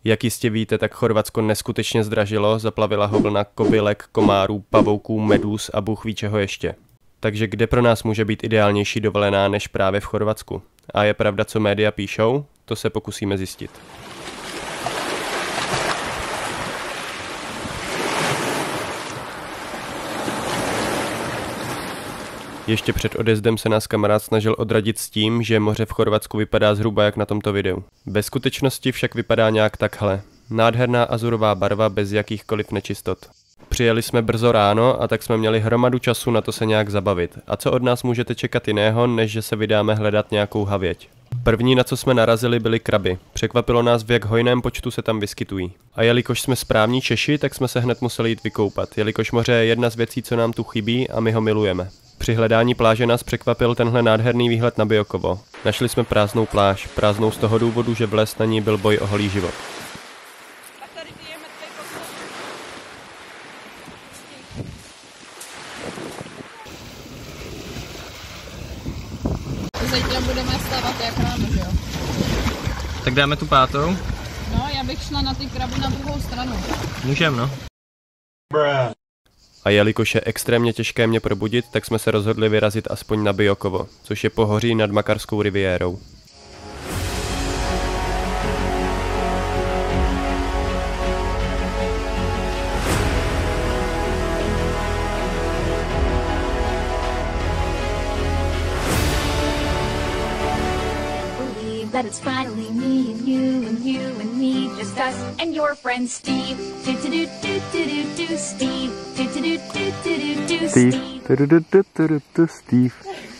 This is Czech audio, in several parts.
Jak jistě víte, tak Chorvatsko neskutečně zdražilo, zaplavila ho vlna kobylek, komárů, pavouků, medúz a bůh ví čeho ještě. Takže kde pro nás může být ideálnější dovolená než právě v Chorvatsku? A je pravda, co média píšou? To se pokusíme zjistit. Ještě před odjezdem se nás kamarád snažil odradit s tím, že moře v Chorvatsku vypadá zhruba jak na tomto videu. Ve skutečnosti však vypadá nějak takhle. Nádherná azurová barva bez jakýchkoliv nečistot. Přijeli jsme brzo ráno a tak jsme měli hromadu času na to se nějak zabavit. A co od nás můžete čekat jiného, než že se vydáme hledat nějakou havěť? První, na co jsme narazili, byly kraby. Překvapilo nás, v jak hojném počtu se tam vyskytují. A jelikož jsme správní Češi, tak jsme se hned museli jít vykoupat, jelikož moře je jedna z věcí, co nám tu chybí a my ho milujeme. Při hledání pláže nás překvapil tenhle nádherný výhled na Biokovo. Našli jsme prázdnou pláž, prázdnou z toho důvodu, že vlez na ní byl boj o holý život. Zítra budeme stávat jak ráno, že jo? Tak dáme tu pátou? No, já bych šla na ty kraby na druhou stranu. Můžem, no. A jelikož je extrémně těžké mě probudit, tak jsme se rozhodli vyrazit aspoň na Biokovo, což je pohoří nad Makarskou riviérou. That it's finally me and you and you and me, just us and your friend Steve. Do do do do do do do Steve. Do do do do do do Steve. Steve.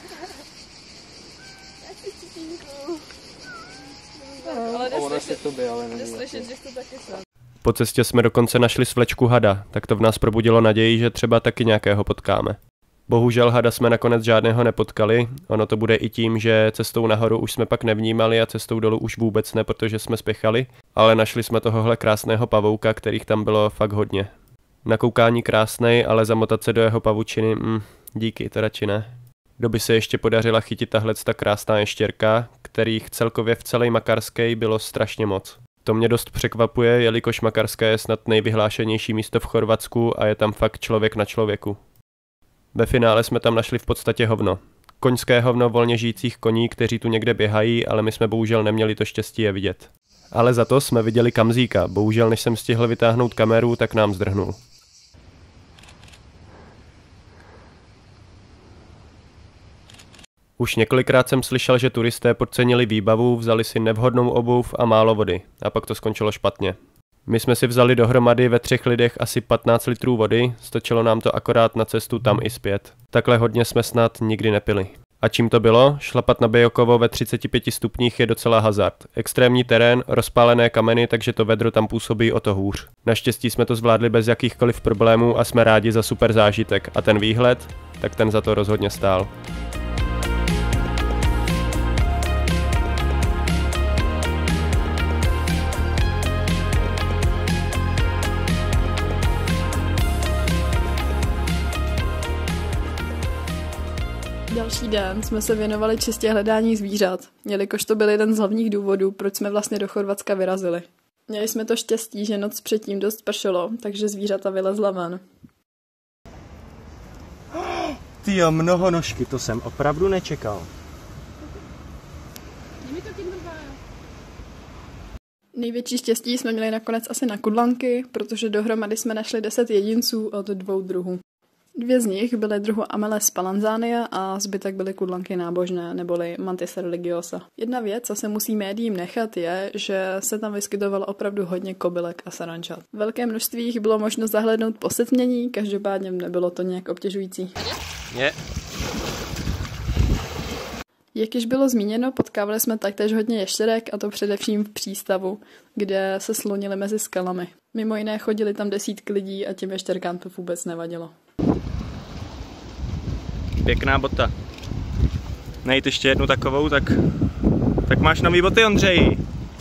Po cestě jsme dokonce našli svlečku hada, tak to v nás probudilo naději, že třeba taky nějakého potkáme. Bohužel hada jsme nakonec žádného nepotkali, ono to bude i tím, že cestou nahoru už jsme pak nevnímali a cestou dolů už vůbec ne, protože jsme spěchali, ale našli jsme tohohle krásného pavouka, kterých tam bylo fakt hodně. Na koukání krásnej, ale zamotat se do jeho pavučiny, díky, to radši ne. Doby se ještě podařila chytit tahleta krásná ještěrka, kterých celkově v celé Makarské bylo strašně moc. To mě dost překvapuje, jelikož Makarska je snad nejvyhlášenější místo v Chorvatsku a je tam fakt člověk na člověku. Ve finále jsme tam našli v podstatě hovno. Koňské hovno volně žijících koní, kteří tu někde běhají, ale my jsme bohužel neměli to štěstí je vidět. Ale za to jsme viděli kamzíka, bohužel než jsem stihl vytáhnout kameru, tak nám zdrhnul. Už několikrát jsem slyšel, že turisté podcenili výbavu, vzali si nevhodnou obuv a málo vody, a pak to skončilo špatně. My jsme si vzali dohromady ve 3 lidech asi 15 litrů vody, stačilo nám to akorát na cestu tam i zpět. Takhle hodně jsme snad nikdy nepili. A čím to bylo? Šlapat na Biokovo ve 35 stupních je docela hazard. Extrémní terén, rozpálené kameny, takže to vedro tam působí o to hůř. Naštěstí jsme to zvládli bez jakýchkoliv problémů a jsme rádi za super zážitek. A ten výhled? Tak ten za to rozhodně stál. Další den jsme se věnovali čistě hledání zvířat, jelikož to byl jeden z hlavních důvodů, proč jsme vlastně do Chorvatska vyrazili. Měli jsme to štěstí, že noc předtím dost pršelo, takže zvířata vylezla ven. Tyjo, mnohonožky, to jsem opravdu nečekal. Největší štěstí jsme měli nakonec asi na kudlanky, protože dohromady jsme našli 10 jedinců od 2 druhů. 2 z nich byly druhu Ameles palanzania a zbytek byly kudlanky nábožné, neboli Mantis religiosa. Jedna věc, co se musí médiím nechat, je, že se tam vyskytovalo opravdu hodně kobylek a sarančat. Velké množství jich bylo možno zahlédnout po setmění, každopádně nebylo to nějak obtěžující. Je. Jak již bylo zmíněno, potkávali jsme taktéž hodně ještěrek, a to především v přístavu, kde se slonili mezi skalami. Mimo jiné chodili tam desítky lidí a těm ještěrkám to vůbec nevadilo. Pěkná bota. Najít ještě jednu takovou, tak máš nový boty, Ondřej.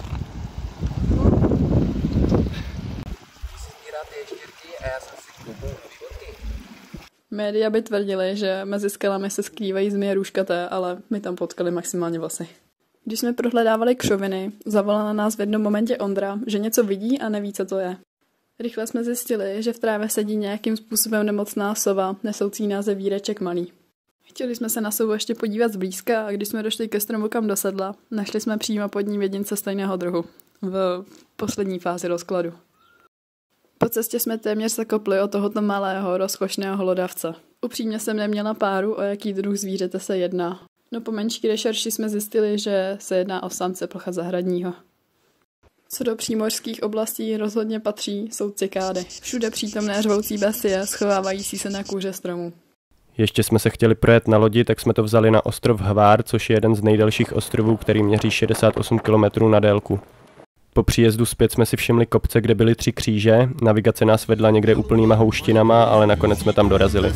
Média by tvrdili, že mezi skalami se skrývají zmije růžkaté, ale my tam potkali maximálně vlasy. Když jsme prohledávali křoviny, zavolal na nás v jednom momentě Ondra, že něco vidí a neví, co to je. Rychle jsme zjistili, že v trávě sedí nějakým způsobem nemocná sova, nesoucí název Víreček malý. Chtěli jsme se na sovu ještě podívat zblízka a když jsme došli ke stromu, kam dosedla, našli jsme přímo pod ním jedince stejného druhu. V poslední fázi rozkladu. Po cestě jsme téměř zakopli o tohoto malého, rozkošného hlodavce. Upřímně jsem neměla páru, o jaký druh zvířete se jedná. No po menší rešerši jsme zjistili, že se jedná o samce plcha zahradního. Co do přímořských oblastí rozhodně patří, jsou cikády. Všude přítomné řvoucí bestie, schovávající se na kůře stromů. Ještě jsme se chtěli projet na lodi, tak jsme to vzali na ostrov Hvár, což je jeden z nejdelších ostrovů, který měří 68 km na délku. Po příjezdu zpět jsme si všimli kopce, kde byly 3 kříže, navigace nás vedla někde úplnýma houštinama, ale nakonec jsme tam dorazili.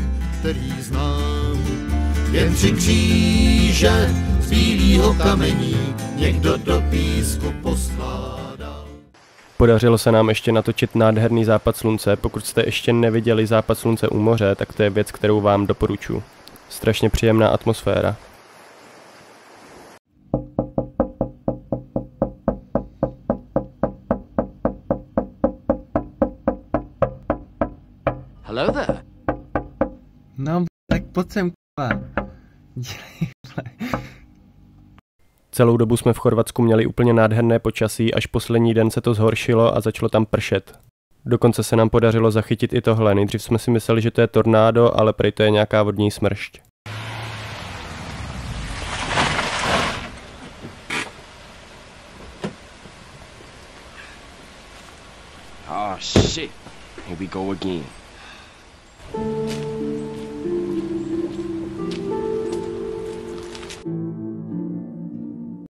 Jen 3 kříže z bílýho kamení někdo do písku poskládal. Podařilo se nám ještě natočit nádherný západ slunce. Pokud jste ještě neviděli západ slunce u moře, tak to je věc, kterou vám doporučuji. Strašně příjemná atmosféra. Hello there. No, tak pojď sem, k***a. Celou dobu jsme v Chorvatsku měli úplně nádherné počasí, až poslední den se to zhoršilo a začalo tam pršet. Dokonce se nám podařilo zachytit i tohle. Nejdřív jsme si mysleli, že to je tornádo, ale prej to je nějaká vodní smršť. Oh shit. Here we go again.